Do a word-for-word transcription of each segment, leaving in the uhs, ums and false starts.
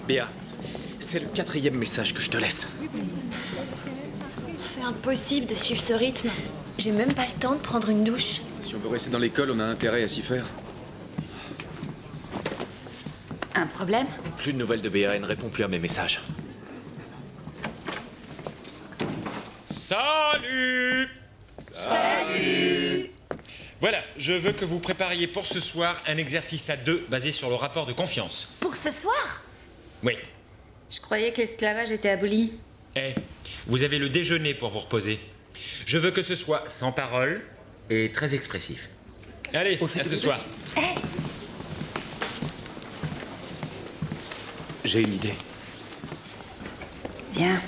Béa, c'est le quatrième message que je te laisse. C'est impossible de suivre ce rythme. J'ai même pas le temps de prendre une douche. Si on veut rester dans l'école, on a intérêt à s'y faire. Un problème? Plus de nouvelles de Béa, elle ne répond plus à mes messages. Salut! Salut! Voilà, je veux que vous prépariez pour ce soir un exercice à deux basé sur le rapport de confiance. Pour ce soir? Oui. Je croyais que l'esclavage était aboli. Eh, vous avez le déjeuner pour vous reposer. Je veux que ce soit sans parole et très expressif. Allez, à ce soir. Hey. J'ai une idée. Viens.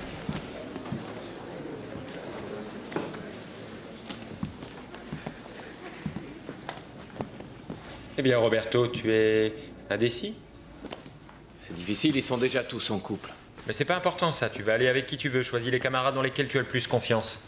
Eh bien, Roberto, tu es indécis? C'est difficile, ils sont déjà tous en couple. Mais c'est pas important, ça. Tu vas aller avec qui tu veux. Choisis les camarades dans lesquels tu as le plus confiance.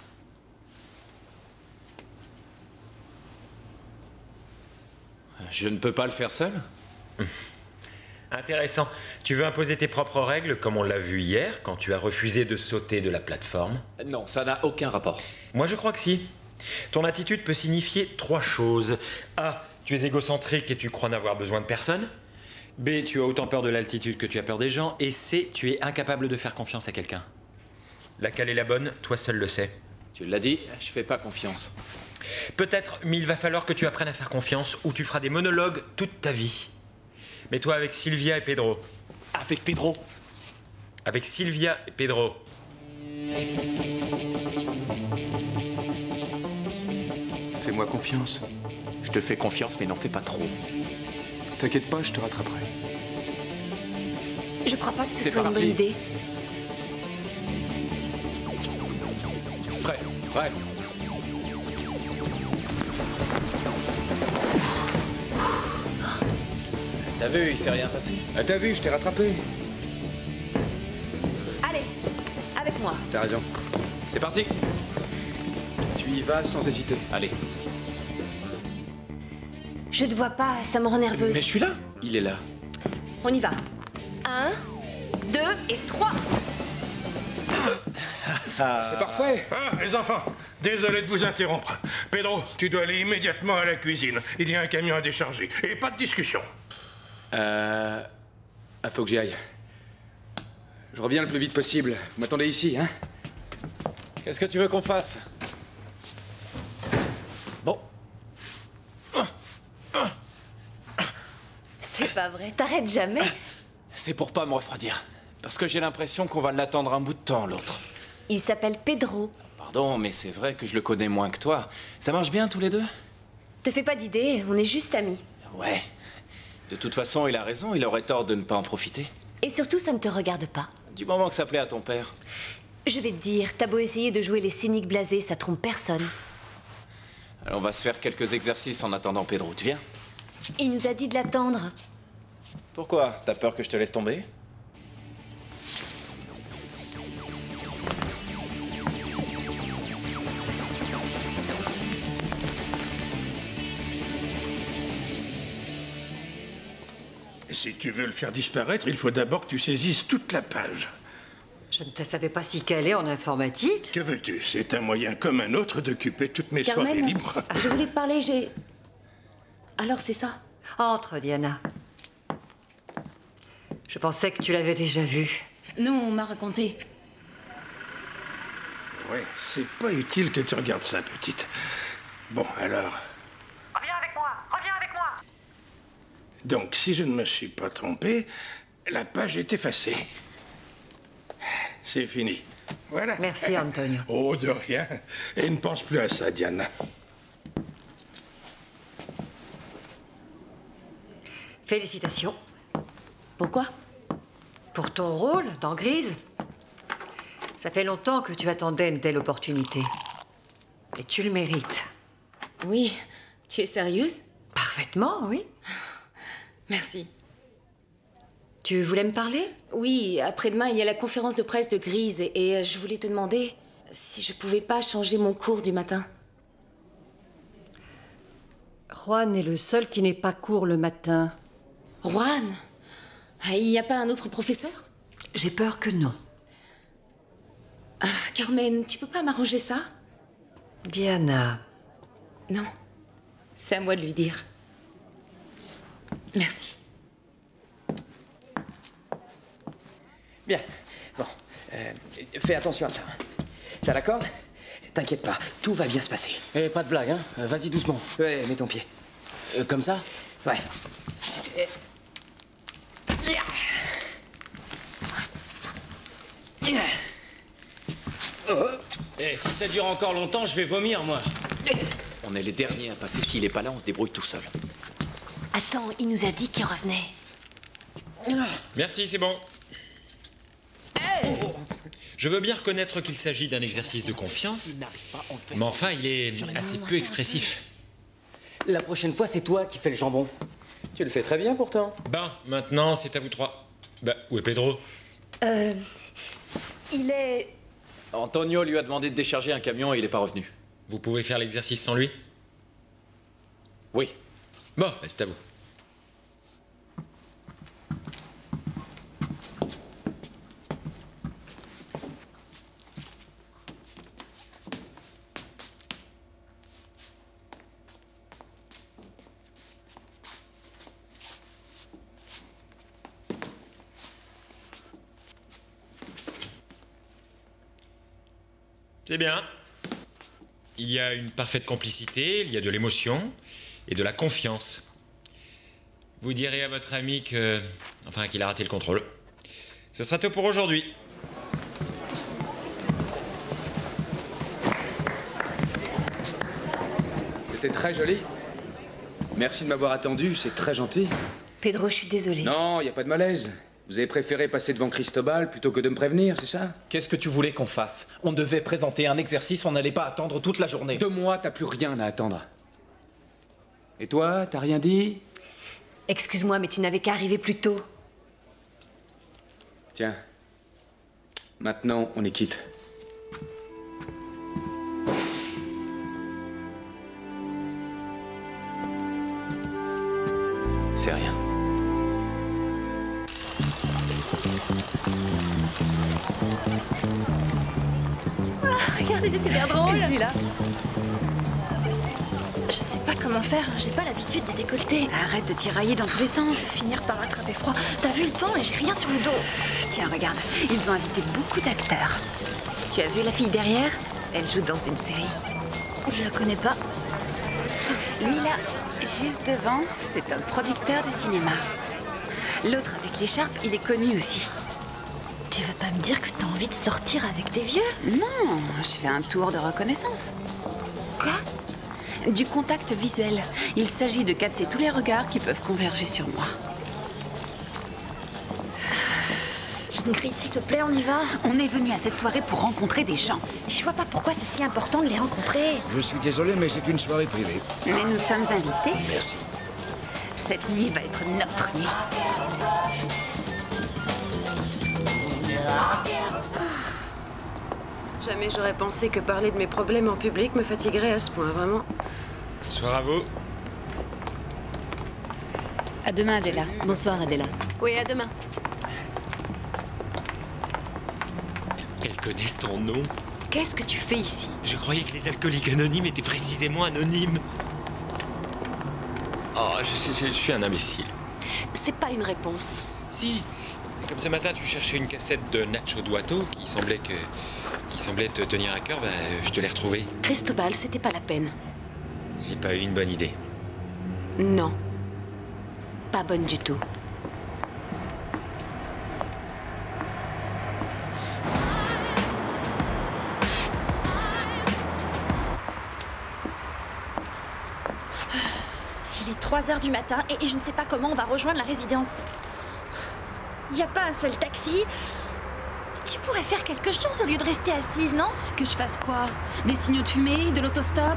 Je ne peux pas le faire seul? Intéressant. Tu veux imposer tes propres règles, comme on l'a vu hier, quand tu as refusé de sauter de la plateforme? Non, ça n'a aucun rapport. Moi, je crois que si. Ton attitude peut signifier trois choses. A. Tu es égocentrique et tu crois n'avoir besoin de personne. B. Tu as autant peur de l'altitude que tu as peur des gens. Et C. Tu es incapable de faire confiance à quelqu'un. Laquelle est la bonne? Toi seul le sais. Tu l'as dit, je fais pas confiance. Peut-être, mais il va falloir que tu apprennes à faire confiance ou tu feras des monologues toute ta vie. Mets-toi avec Sylvia et Pedro. Avec Pedro? Avec Sylvia et Pedro. Fais-moi confiance. Je te fais confiance, mais n'en fais pas trop. T'inquiète pas, je te rattraperai. Je crois pas que ce C'est soit une parti. bonne idée. Prêt? Prêt. T'as vu, il s'est rien passé. Ah, t'as vu, je t'ai rattrapé. Allez, avec moi. T'as raison. C'est parti. Tu y vas sans hésiter. Allez. Je te vois pas, ça me rend nerveuse. Mais je suis là. Il est là. On y va. Un, deux et trois. C'est parfait. Ah, les enfants, désolé de vous interrompre. Pedro, tu dois aller immédiatement à la cuisine. Il y a un camion à décharger. Et pas de discussion. Euh... Ah, faut que j'y aille. Je reviens le plus vite possible. Vous m'attendez ici, hein? Qu'est-ce que tu veux qu'on fasse? Bon. C'est pas vrai, t'arrêtes jamais. C'est pour pas me refroidir. Parce que j'ai l'impression qu'on va l'attendre un bout de temps, l'autre. Il s'appelle Pedro. Pardon, mais c'est vrai que je le connais moins que toi. Ça marche bien tous les deux? Te fais pas d'idée, on est juste amis. Ouais. De toute façon, il a raison, il aurait tort de ne pas en profiter. Et surtout, ça ne te regarde pas. Du moment que ça plaît à ton père. Je vais te dire, t'as beau essayer de jouer les cyniques blasés, ça trompe personne. Alors on va se faire quelques exercices en attendant Pedro. Tu viens? Il nous a dit de l'attendre. Pourquoi? T'as peur que je te laisse tomber? Si tu veux le faire disparaître, il faut d'abord que tu saisisses toute la page. Je ne te savais pas si calé en informatique. Que veux-tu? C'est un moyen comme un autre d'occuper toutes mes soirées Carmen, libres. je voulais te parler, j'ai... Alors c'est ça? Entre, Diana. Je pensais que tu l'avais déjà vu. Non, on m'a raconté. Ouais, c'est pas utile que tu regardes ça, petite. Bon, alors... Reviens avec moi, reviens avec moi. Donc, si je ne me suis pas trompé, la page est effacée. C'est fini. Voilà. Merci, Antonio. Oh, de rien. Et ne pense plus à ça, Diana. Félicitations. Pourquoi? Pour ton rôle dans Grise. Ça fait longtemps que tu attendais une telle opportunité. Et tu le mérites. Oui, tu es sérieuse? Parfaitement, oui. Merci. Tu voulais me parler? Oui, après-demain, il y a la conférence de presse de Grise et, et je voulais te demander si je pouvais pas changer mon cours du matin. Juan est le seul qui n'est pas court le matin. Juan? Ah, il n'y a pas un autre professeur? J'ai peur que non. Ah, Carmen, tu peux pas m'arranger ça? Diana. Non. C'est à moi de lui dire. Merci. Bien. Bon. Euh, fais attention à ça. T'as la corde? T'inquiète pas, tout va bien se passer. Eh, pas de blague, hein. Euh, Vas-y doucement. Ouais, mets ton pied. Euh, comme ça? Ouais. Et... Eh, si ça dure encore longtemps, je vais vomir, moi. On est les derniers à passer. S'il est pas là, on se débrouille tout seul. Attends, il nous a dit qu'il revenait. Merci, c'est bon. Je veux bien reconnaître qu'il s'agit d'un exercice de confiance, mais enfin, il est assez peu expressif. La prochaine fois, c'est toi qui fais le jambon. Tu le fais très bien, pourtant. Ben, maintenant, c'est à vous trois. Bah, où est Pedro? Euh... Il est... Antonio lui a demandé de décharger un camion et il est pas revenu. Vous pouvez faire l'exercice sans lui? Oui. Bon, bah, c'est à vous. C'est bien. Il y a une parfaite complicité, il y a de l'émotion et de la confiance. Vous direz à votre ami que... enfin, qu'il a raté le contrôle. Ce sera tout pour aujourd'hui. C'était très joli. Merci de m'avoir attendu, c'est très gentil. Pedro, je suis désolée. Non, y a pas de malaise. Vous avez préféré passer devant Cristobal plutôt que de me prévenir, c'est ça? Qu'est-ce que tu voulais qu'on fasse? On devait présenter un exercice, on n'allait pas attendre toute la journée. De moi, t'as plus rien à attendre. Et toi, t'as rien dit? Excuse-moi, mais tu n'avais qu'à arriver plus tôt. Tiens. Maintenant, on est quitte. C'est rien. Ah, regardez, c'est super drôle. Et celui-là? Je sais pas comment faire, j'ai pas l'habitude des décolletés. Arrête de tirailler dans tous les sens. Finir par attraper froid. T'as vu le temps et j'ai rien sur le dos. Tiens, regarde, ils ont invité beaucoup d'acteurs. Tu as vu la fille derrière? Elle joue dans une série. Je la connais pas. Lui là, juste devant, c'est un producteur de cinéma. L'autre avec l'écharpe, il est connu aussi. Tu veux pas me dire que t'as envie de sortir avec des vieux? Non, je fais un tour de reconnaissance. Quoi? Du contact visuel. Il s'agit de capter tous les regards qui peuvent converger sur moi. Ingrid, s'il te plaît, on y va. On est venu à cette soirée pour rencontrer des gens. Je vois pas pourquoi c'est si important de les rencontrer. Je suis désolé, mais c'est une soirée privée. Mais nous sommes invités. Merci. Cette nuit va être notre nuit. Jamais j'aurais pensé que parler de mes problèmes en public me fatiguerait à ce point, vraiment. Bonsoir à vous. À demain, Adela. Bonsoir, Adela. Oui, à demain. Elles connaissent ton nom. Qu'est-ce que tu fais ici? Je croyais que les alcooliques anonymes étaient précisément anonymes. Oh, je, je, je suis un imbécile. C'est pas une réponse. Si. Comme ce matin, tu cherchais une cassette de Nacho Duato qui semblait que... qui semblait te tenir à cœur, bah, je te l'ai retrouvée. Cristobal, c'était pas la peine. J'ai pas eu une bonne idée. Non. Pas bonne du tout. Il est trois heures du matin et je ne sais pas comment on va rejoindre la résidence. Il n'y a pas un seul taxi. Tu pourrais faire quelque chose au lieu de rester assise, non? Que je fasse quoi? Des signaux de fumée? De l'autostop?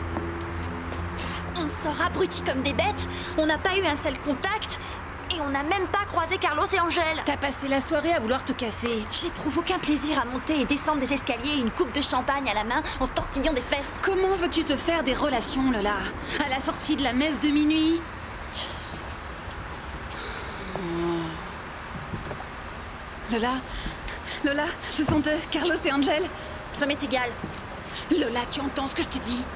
On sort abrutis comme des bêtes. On n'a pas eu un seul contact. Et on n'a même pas croisé Carlos et Angèle. T'as passé la soirée à vouloir te casser. J'éprouve aucun plaisir à monter et descendre des escaliers, une coupe de champagne à la main, en tortillant des fesses. Comment veux-tu te faire des relations, Lola? À la sortie de la messe de minuit? Lola Lola, ce sont eux, Carlos et Angel. Ça m'est égal. Lola, tu entends ce que je te dis?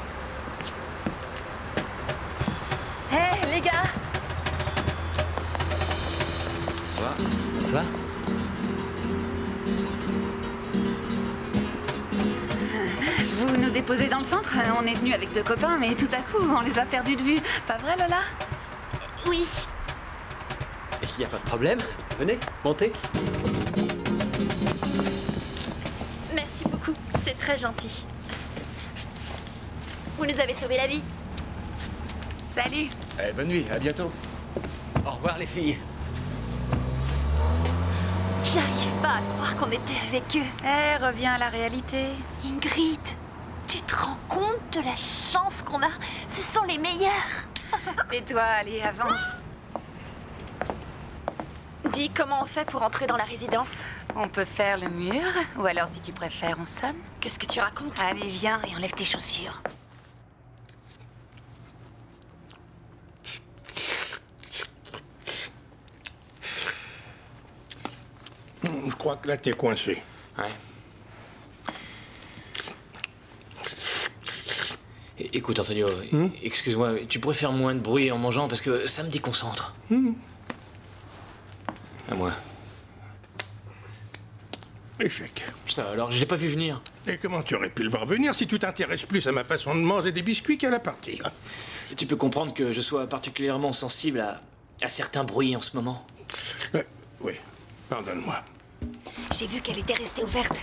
Hé, hey, les gars! Ça va? Ça va? Vous nous déposez dans le centre? On est venu avec deux copains, mais tout à coup, on les a perdus de vue. Pas vrai, Lola? Oui. Il n'y a pas de problème. Venez, montez. Merci beaucoup, c'est très gentil. Vous nous avez sauvé la vie. Salut. Eh, bonne nuit, à bientôt. Au revoir les filles. J'arrive pas à croire qu'on était avec eux. Eh, reviens à la réalité. Ingrid, tu te rends compte de la chance qu'on a? Ce sont les meilleurs. Tais-toi, allez, avance. Dis, comment on fait pour entrer dans la résidence? On peut faire le mur, ou alors si tu préfères, on sonne. Qu'est-ce que tu racontes? Allez, viens et enlève tes chaussures. Je crois que là, t'es coincé. Ouais. É- Écoute, Antonio, Hmm? excuse-moi, tu pourrais faire moins de bruit en mangeant parce que ça me déconcentre. Hmm. À moi. Échec. Ça, alors, je l'ai pas vu venir. Et comment tu aurais pu le voir venir si tu t'intéresses plus à ma façon de manger des biscuits qu'à la partie? Tu peux comprendre que je sois particulièrement sensible à, à certains bruits en ce moment. Euh, oui, pardonne-moi. J'ai vu qu'elle était restée ouverte.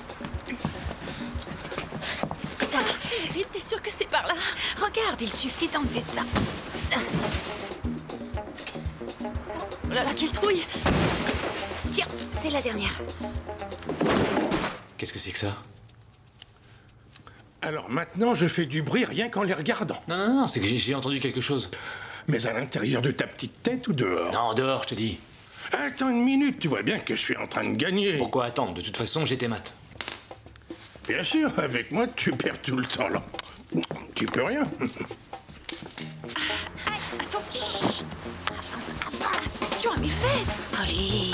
Vite, t'es sûr que c'est par là? Regarde, il suffit d'enlever ça. Oh là là, quelle trouille! Tiens, c'est la dernière. Qu'est-ce que c'est que ça? Alors maintenant, je fais du bruit rien qu'en les regardant. Non, non, non, c'est que j'ai- j'ai entendu quelque chose. Mais à l'intérieur de ta petite tête ou dehors? Non, dehors, je te dis. Attends une minute, tu vois bien que je suis en train de gagner. Pourquoi attendre? De toute façon, j'étais mat. Bien sûr, avec moi, tu perds tout le temps, là. Tu peux rien. Attention! Chut. Avance, avance! Attention à mes fesses! Allez.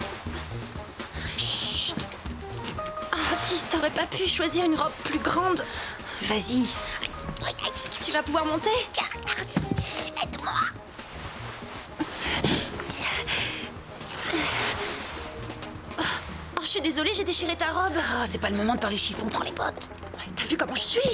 Chut! Ah, dis, t'aurais pas pu choisir une robe plus grande? Vas-y. Tu vas pouvoir monter? Aide-moi. Oh, je suis désolée, j'ai déchiré ta robe. Oh, c'est pas le moment de parler chiffon, prends les bottes. T'as vu comment je suis?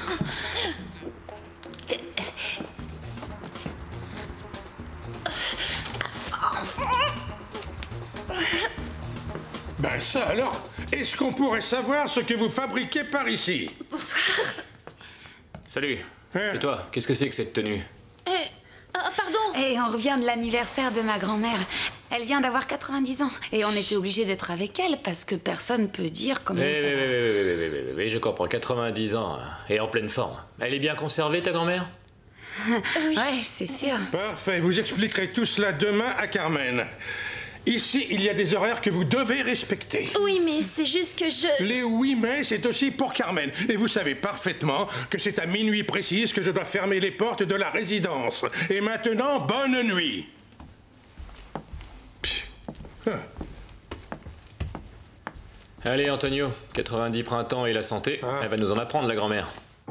Ben ça alors, est-ce qu'on pourrait savoir ce que vous fabriquez par ici? Bonsoir. Salut. Hein? Et toi, qu'est-ce que c'est que cette tenue? Eh, ah, pardon. Et on revient de l'anniversaire de ma grand-mère. Elle vient d'avoir quatre-vingt-dix ans. Et on était obligés d'être avec elle parce que personne peut dire comment Oui, ça oui, va. oui, oui, oui, oui, oui, oui, oui, je comprends. quatre-vingt-dix ans hein, et en pleine forme. Elle est bien conservée, ta grand-mère? Ouais, c'est sûr. Parfait, vous expliquerez tout cela demain à Carmen. Ici, il y a des horaires que vous devez respecter. Oui, mais c'est juste que je... Les oui mais, c'est aussi pour Carmen. Et vous savez parfaitement que c'est à minuit précise que je dois fermer les portes de la résidence. Et maintenant, bonne nuit. Pff. Ah. Allez, Antonio, quatre-vingt-dix printemps et la santé. Ah. Elle va nous en apprendre, la grand-mère.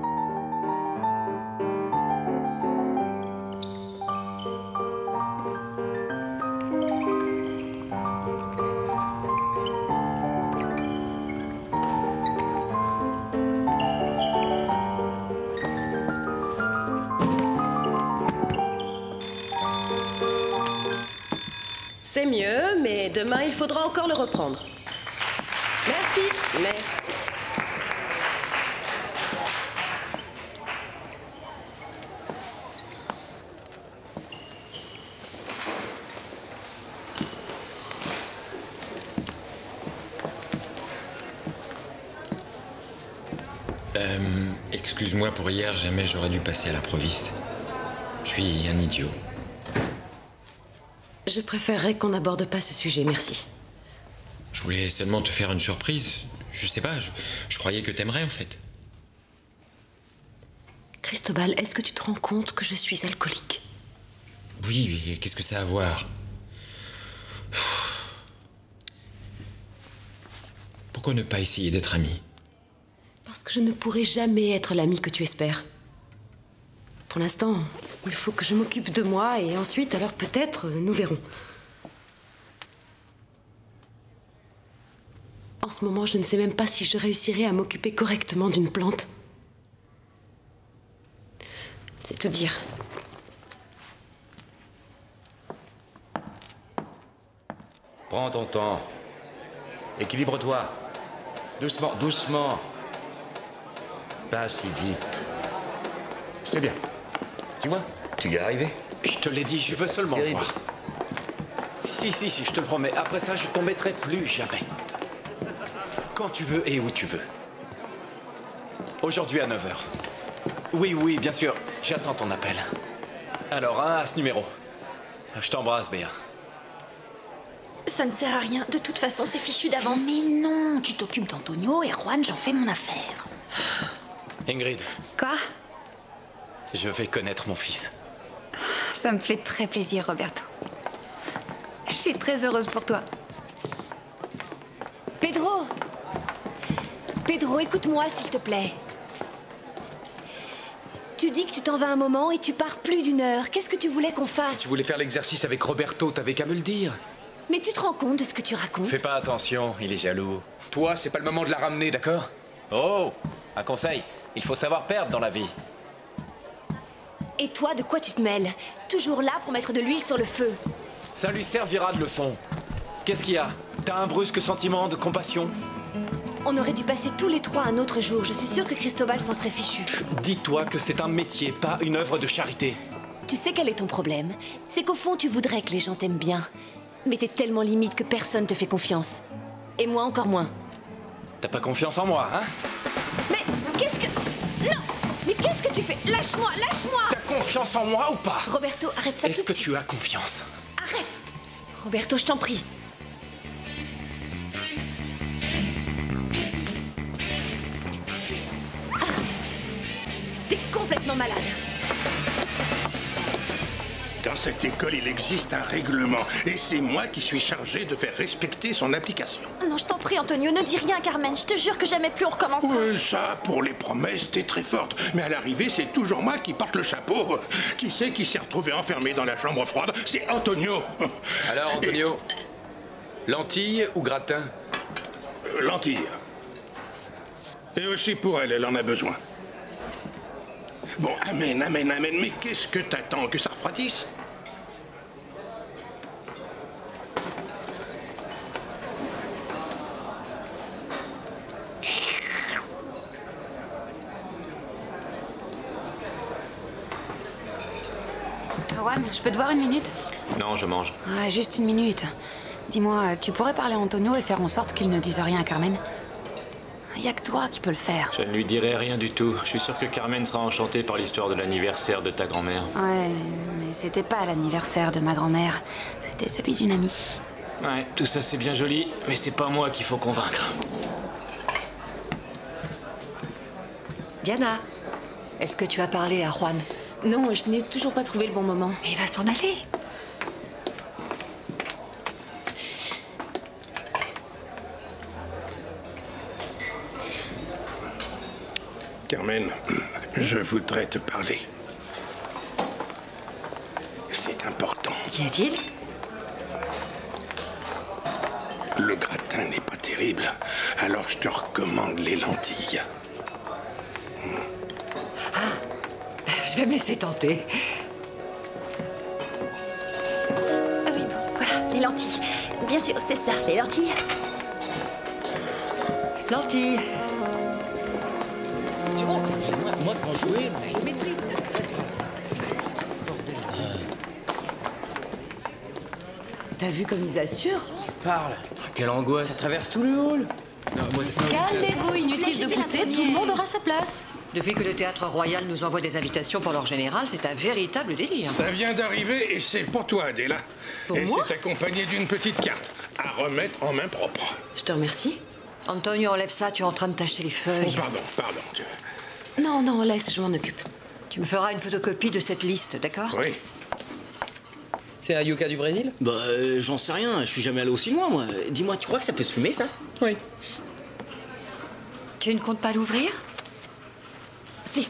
C'est mieux, mais demain, il faudra encore le reprendre. Merci, merci. Euh, excuse-moi pour hier, jamais j'aurais dû passer à l'improviste. Je suis un idiot. Je préférerais qu'on n'aborde pas ce sujet, merci. Je voulais seulement te faire une surprise. Je sais pas, je, je croyais que t'aimerais en fait. Cristobal, est-ce que tu te rends compte que je suis alcoolique? Oui, mais qu'est-ce que ça a à voir? Pourquoi ne pas essayer d'être amis? Parce que je ne pourrai jamais être l'ami que tu espères. Pour l'instant, il faut que je m'occupe de moi et ensuite, alors peut-être, nous verrons. En ce moment, je ne sais même pas si je réussirai à m'occuper correctement d'une plante. C'est tout dire. Prends ton temps. Équilibre-toi. Doucement, doucement. Pas si vite. C'est bien. Tu vois, tu y es arrivé. Je te l'ai dit, je veux seulement le voir. Si, si, si, je te le promets. Après ça, je t'embêterai plus jamais. Quand tu veux et où tu veux. Aujourd'hui à neuf heures. Oui, oui, bien sûr. J'attends ton appel. Alors, hein, à ce numéro. Je t'embrasse, Béa. Ça ne sert à rien. De toute façon, c'est fichu d'avance. Mais non, tu t'occupes d'Antonio et Juan, j'en fais mon affaire. Ingrid. Quoi? Je vais connaître mon fils. Ça me fait très plaisir, Roberto. Je suis très heureuse pour toi. Pedro! Pedro, écoute-moi, s'il te plaît. Tu dis que tu t'en vas un moment et tu pars plus d'une heure. Qu'est-ce que tu voulais qu'on fasse? Si tu voulais faire l'exercice avec Roberto, t'avais qu'à me le dire. Mais tu te rends compte de ce que tu racontes? Fais pas attention, il est jaloux. Toi, c'est pas le moment de la ramener, d'accord? Oh! Un conseil, il faut savoir perdre dans la vie. Et toi, de quoi tu te mêles? Toujours là pour mettre de l'huile sur le feu. Ça lui servira de leçon. Qu'est-ce qu'il y a? T'as un brusque sentiment de compassion? On aurait dû passer tous les trois un autre jour. Je suis sûre que Cristobal s'en serait fichu. Dis-toi que c'est un métier, pas une œuvre de charité. Tu sais quel est ton problème? C'est qu'au fond, tu voudrais que les gens t'aiment bien. Mais t'es tellement limite que personne te fait confiance. Et moi encore moins. T'as pas confiance en moi, hein? Mais qu'est-ce que... Non! Mais qu'est-ce que tu fais? Lâche-moi, lâche-moi! T'as confiance en moi ou pas? Roberto, arrête ça tout de Est-ce que suite. tu as confiance? Arrête! Roberto, je t'en prie. Ah. T'es complètement malade. Dans cette école, il existe un règlement. Et c'est moi qui suis chargé de faire respecter son application. Non, je t'en prie, Antonio, ne dis rien, Carmen. Je te jure que jamais plus on recommencera. Oui, ça, pour les promesses, t'es très forte. Mais à l'arrivée, c'est toujours moi qui porte le chapeau. Qui c'est qui s'est retrouvé enfermé dans la chambre froide? C'est Antonio. Alors, Antonio, lentilles ou gratin? Euh, lentilles. Et aussi pour elle, elle en a besoin. Bon, amène, amène, amène. Mais qu'est-ce que t'attends? Que ça refroidisse? Juan, je peux te voir une minute? Non, je mange. Ouais, juste une minute. Dis-moi, tu pourrais parler à Antonio et faire en sorte qu'il ne dise rien à Carmen? Y a que toi qui peux le faire. Je ne lui dirai rien du tout. Je suis sûr que Carmen sera enchantée par l'histoire de l'anniversaire de ta grand-mère. Ouais, mais c'était pas l'anniversaire de ma grand-mère. C'était celui d'une amie. Ouais, tout ça c'est bien joli, mais c'est pas moi qu'il faut convaincre. Diana, est-ce que tu as parlé à Juan? Non, je n'ai toujours pas trouvé le bon moment. Mais il va s'en aller. Carmen, je voudrais te parler. C'est important. Qu'y a-t-il? Le gratin n'est pas terrible, alors je te recommande les lentilles. Je vais me laisser tenter. Ah oui, bon, voilà, les lentilles. Bien sûr, c'est ça, les lentilles. Lentilles. Tu vois, c'est moi, moi quand je jouais, c'est mes tripes. T'as vu comme ils assurent? Parle. Quelle angoisse. Ça traverse tout le hall. Calmez-vous, inutile de pousser, tout le monde aura sa place. Depuis que le Théâtre Royal nous envoie des invitations pour leur général, c'est un véritable délire. Ça vient d'arriver et c'est pour toi, Adela. Pour et moi? c'est accompagné d'une petite carte à remettre en main propre. Je te remercie. Antonio, enlève ça, tu es en train de tâcher les feuilles. Oh, pardon, pardon. Non, non, laisse, je m'en occupe. Tu me feras une photocopie de cette liste, d'accord? Oui. C'est à Yucca du Brésil? Bah, euh, j'en sais rien, je suis jamais allé aussi loin, moi. Dis-moi, tu crois que ça peut se fumer, ça? Oui. Tu ne comptes pas l'ouvrir? Si.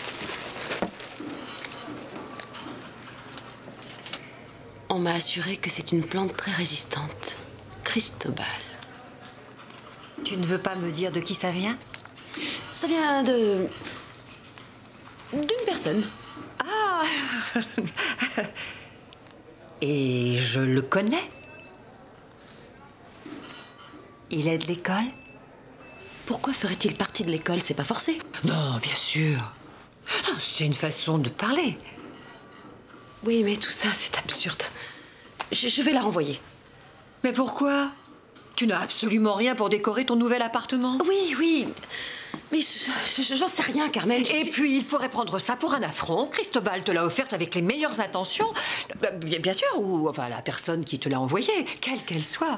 On m'a assuré que c'est une plante très résistante. Cristobal. Tu ne veux pas me dire de qui ça vient? Ça vient de... d'une personne. Ah. Et je le connais? Il est de l'école? Pourquoi ferait-il partie de l'école? C'est pas forcé. Non, bien sûr. Non, c'est une façon de parler. Oui, mais tout ça, c'est absurde. Je, je vais la renvoyer. Mais pourquoi? Tu n'as absolument rien pour décorer ton nouvel appartement? Oui, oui. Mais je- je- j'en sais rien, Carmen. Et puis, il pourrait prendre ça pour un affront. Cristobal te l'a offerte avec les meilleures intentions. Bah, Bien, bien sûr, ou enfin la personne qui te l'a envoyée, quelle qu'elle soit.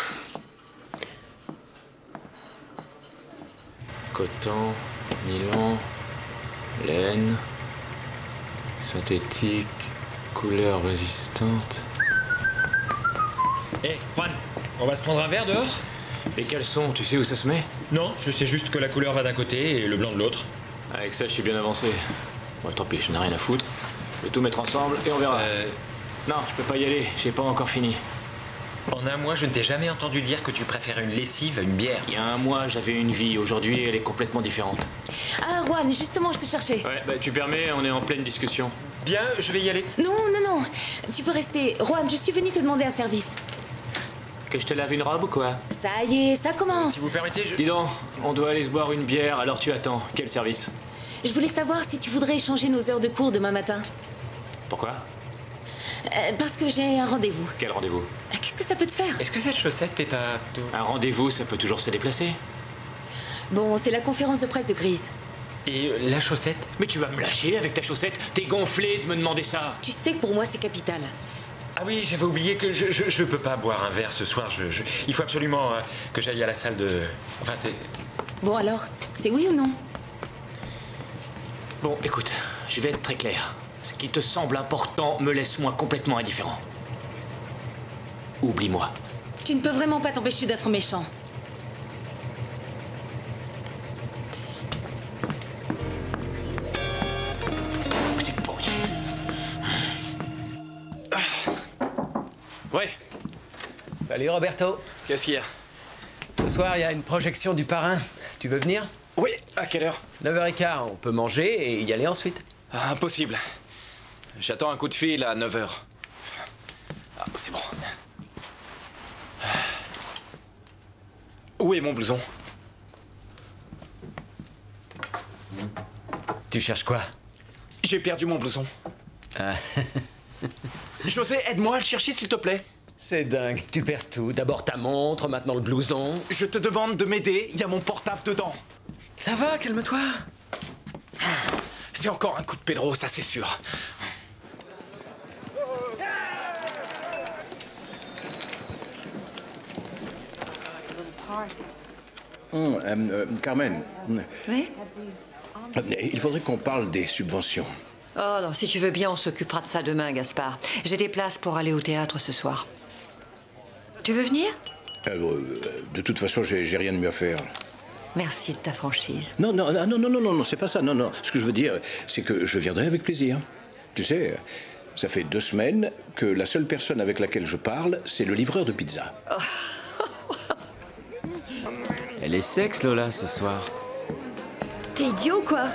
Coton, nylon, laine, synthétique, couleur résistante. Hé, hey, Juan, on va se prendre un verre dehors? Les caleçons, tu sais où ça se met? Non, je sais juste que la couleur va d'un côté et le blanc de l'autre. Avec ça, je suis bien avancé. Bon, tant pis, je n'ai rien à foutre. Je vais tout mettre ensemble et on verra. Euh... Non, je peux pas y aller, j'ai pas encore fini. En un mois, je ne t'ai jamais entendu dire que tu préférais une lessive à une bière. Il y a un mois, j'avais une vie. Aujourd'hui, elle est complètement différente. Ah, Juan, justement, je te cherchais. Ouais, bah tu permets, on est en pleine discussion. Bien, je vais y aller. Non, non, non. Tu peux rester. Juan, je suis venue te demander un service. Que je te lave une robe ou quoi? Ça y est, ça commence. Si vous permettez, je... Dis donc, on doit aller se boire une bière, alors tu attends. Quel service? Je voulais savoir si tu voudrais échanger nos heures de cours demain matin. Pourquoi? Euh, parce que j'ai un rendez-vous. Quel rendez-vous? Qu'est-ce que ça peut te faire? Est-ce que cette chaussette est à... Un rendez-vous, ça peut toujours se déplacer. Bon, c'est la conférence de presse de Grise. Et euh, la chaussette? Mais tu vas me lâcher avec ta chaussette? T'es gonflé de me demander ça. Tu sais que pour moi, c'est capital. Ah oui, j'avais oublié que je, je, je peux pas boire un verre ce soir. Je, je... Il faut absolument euh, que j'aille à la salle de... Enfin, c'est... Bon alors, c'est oui ou non? Bon, écoute, je vais être très clair. Ce qui te semble important me laisse moi complètement indifférent. Oublie-moi. Tu ne peux vraiment pas t'empêcher d'être méchant. C'est pourri. Ouais. Salut Roberto. Qu'est-ce qu'il y a? Ce soir, il y a une projection du Parrain. Tu veux venir? Oui, à quelle heure? neuf heures quinze, on peut manger et y aller ensuite. Ah, impossible. J'attends un coup de fil à neuf heures. Ah, c'est bon. Où est mon blouson? Tu cherches quoi? J'ai perdu mon blouson. Ah. José, aide-moi à le chercher, s'il te plaît. C'est dingue, tu perds tout. D'abord ta montre, maintenant le blouson. Je te demande de m'aider, il y a mon portable dedans. Ça va, calme-toi. C'est encore un coup de Pedro, ça c'est sûr. Hum, euh, euh, Carmen, Oui? euh, il faudrait qu'on parle des subventions. Oh non, si tu veux bien, on s'occupera de ça demain, Gaspard. J'ai des places pour aller au théâtre ce soir. Tu veux venir? Euh, euh, de toute façon, j'ai j'ai rien de mieux à faire. Merci de ta franchise. Non, non, non, non, non, non, non, c'est pas ça. Non, non. Ce que je veux dire, c'est que je viendrai avec plaisir. Tu sais, ça fait deux semaines que la seule personne avec laquelle je parle, c'est le livreur de pizza. Oh. Elle est sexe, Lola, ce soir. T'es idiot, quoi?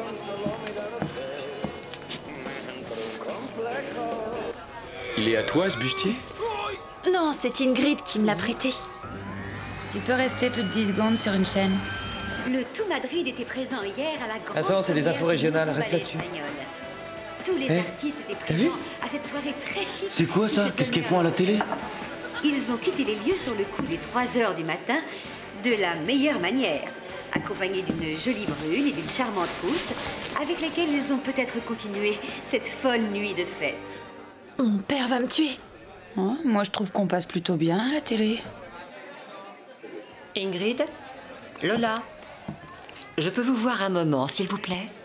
Il est à toi, ce bustier? Non, c'est Ingrid qui me l'a prêté. Tu peux rester plus de dix secondes sur une chaîne. Le Tout Madrid était présent hier à la grande... Attends, c'est des infos régionales, reste là-dessus. Tous les Hey, artistes étaient t'as vu? présents à cette soirée très chic. C'est quoi ça? Qu'est-ce qu'ils font à la télé? Ils ont quitté les lieux sur le coup des trois heures du matin de la meilleure manière, accompagnés d'une jolie brune et d'une charmante rousse, avec lesquelles ils ont peut-être continué cette folle nuit de fête. Mon père va me tuer. Oh, moi, je trouve qu'on passe plutôt bien à la télé. Ingrid? Lola? Je peux vous voir un moment, s'il vous plaît?